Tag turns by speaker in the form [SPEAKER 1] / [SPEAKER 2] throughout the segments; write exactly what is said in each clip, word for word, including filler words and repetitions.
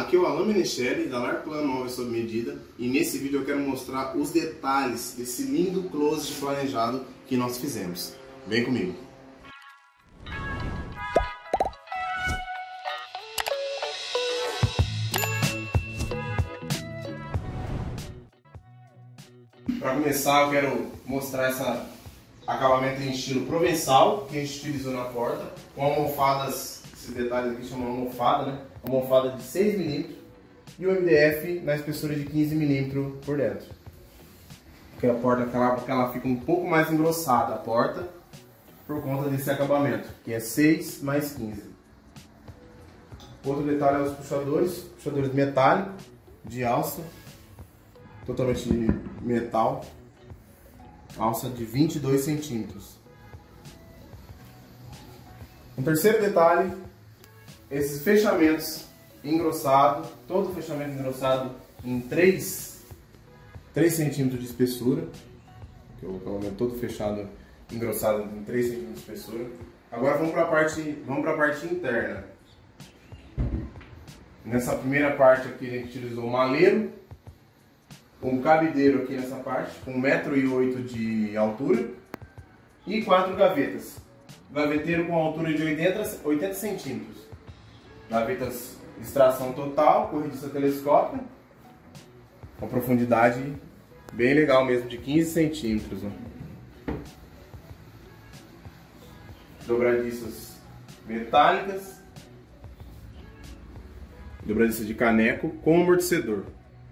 [SPEAKER 1] Aqui é o Alain Menechelli, da Lar Plano Móveis Sob Medida, e nesse vídeo eu quero mostrar os detalhes desse lindo closet planejado que nós fizemos. Vem comigo! Para começar, eu quero mostrar esse acabamento em estilo provençal que a gente utilizou na porta, com almofadas, esses detalhes aqui chamam almofada, né? Almofada de seis milímetros e o M D F na espessura de quinze milímetros por dentro. Porque a porta ela, ela fica um pouco mais engrossada, a porta, por conta desse acabamento, que é seis mais quinze. Outro detalhe é os puxadores, puxadores metálicos, de alça, totalmente de metal, alça de vinte e dois centímetros. Um terceiro detalhe, esses fechamentos engrossados, todo fechamento engrossado em três centímetros de espessura, que é o acabamento todo fechado, engrossado em três centímetros de espessura. Agora vamos para a parte, vamos para a parte interna. Nessa primeira parte aqui a gente utilizou um maleiro, um cabideiro aqui nessa parte, com um metro e oito de altura e quatro gavetas. Gaveteiro com altura de oitenta centímetros. Gavetas de extração total, corrediça telescópica, com profundidade bem legal mesmo, de quinze centímetros. Ó. Dobradiças metálicas, dobradiça de caneco com amortecedor.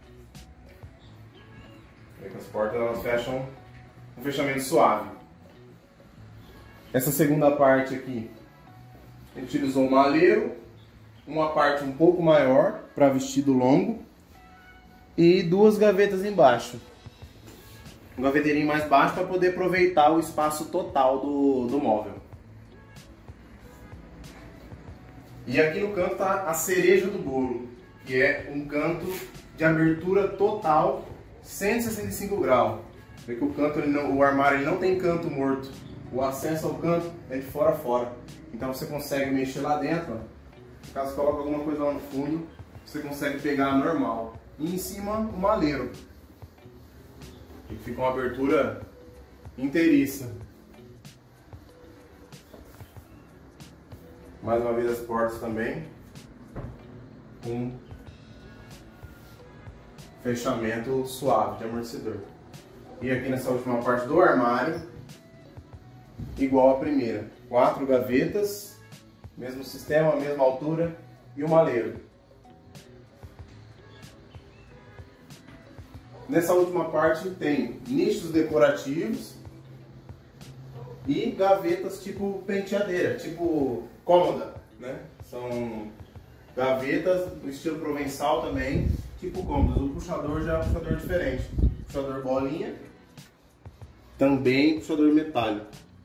[SPEAKER 1] As portas elas fecham um fechamento suave. Essa segunda parte aqui, a gente utilizou um maleiro, uma parte um pouco maior para vestido longo e duas gavetas embaixo. Um gaveteirinho mais baixo para poder aproveitar o espaço total do, do móvel. E aqui no canto está a cereja do bolo, que é um canto de abertura total cento e sessenta e cinco graus. Vê que o canto, ele não, o armário ele não tem canto morto. O acesso ao canto é de fora a fora. Então você consegue mexer lá dentro. Ó. Caso coloque alguma coisa lá no fundo, você consegue pegar normal. E em cima o maleiro. E fica uma abertura inteiriça. Mais uma vez as portas também. Com fechamento suave de amortecedor. E aqui nessa última parte do armário, igual a primeira, quatro gavetas, mesmo sistema, mesma altura e o maleiro. Nessa última parte tem nichos decorativos e gavetas tipo penteadeira, tipo cômoda, né? São gavetas do estilo provençal também, tipo cômodas. O puxador já é um puxador diferente. Puxador bolinha, também puxador metálico.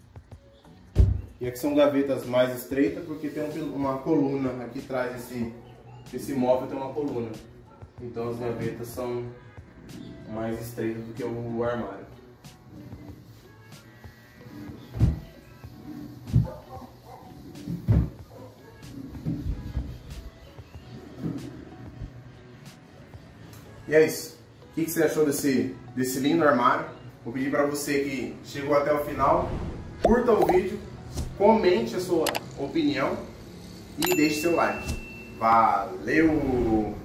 [SPEAKER 1] E aqui são gavetas mais estreitas porque tem uma coluna aqui atrás desse, desse móvel, tem uma coluna. Então as gavetas são mais estreitas do que o armário. E é isso. O que você achou desse, desse lindo armário? Vou pedir para você que chegou até o final, curta o vídeo, comente a sua opinião e deixe seu like. Valeu!